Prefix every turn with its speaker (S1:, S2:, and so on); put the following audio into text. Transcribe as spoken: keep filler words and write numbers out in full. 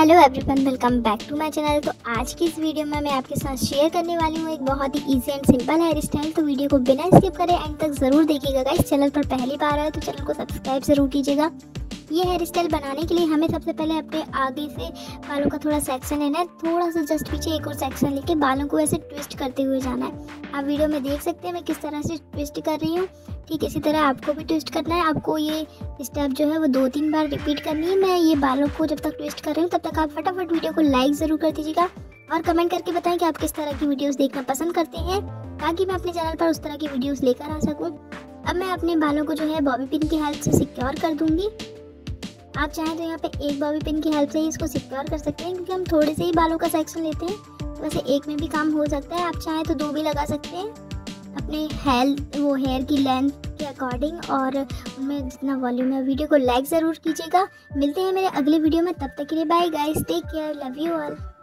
S1: Hello everyone, welcome back to my channel. तो आज की इस वीडियो में मैं आपके साथ शेयर करने वाली हूँ एक बहुत ही easy and simple hair style. तो वीडियो को बिना स्किप करे एंड तक ज़रूर देखिएगा गाइस। चैनल पर पहली बार आए तो चैनल को सब्सक्राइब ज़रूर कीजिएगा। ये हेयर स्टाइल बनाने के लिए हमें सबसे पहले अपने आगे से बालों का थोड़ा सेक्शन लेना है, थोड़ा सा जस्ट पीछे एक और सेक्शन लेके बालों को ऐसे ट्विस्ट करते हुए जाना है। आप वीडियो में देख सकते हैं मैं किस तरह से ट्विस्ट कर रही हूँ। ठीक इसी तरह आपको भी ट्विस्ट करना है। आपको ये स्टेप जो है वो दो तीन बार रिपीट करनी है। मैं ये बालों को जब तक ट्विस्ट कर रही हूँ तब तक आप फटाफट वीडियो को लाइक ज़रूर कर दीजिएगा और कमेंट करके बताएं कि आप किस तरह की वीडियोस देखना पसंद करते हैं, ताकि मैं अपने चैनल पर उस तरह की वीडियोस लेकर आ सकूं। अब मैं अपने बालों को जो है बॉबी पिन की हेल्प से सिक्योर कर दूंगी। आप चाहें तो यहाँ पे एक बॉबी पिन की हेल्प से ही इसको सिक्योर कर सकते हैं, क्योंकि हम थोड़े से ही बालों का सेक्शन लेते हैं, तो वैसे एक में भी काम हो सकता है। आप चाहें तो दो भी लगा सकते हैं अपने हेयर वो हेयर की लेंथ के अकॉर्डिंग, और उनमें जितना वॉल्यूम है। वीडियो को लाइक ज़रूर कीजिएगा। मिलते हैं मेरे अगले वीडियो में, तब तक के लिए bye guys, take care, love you all.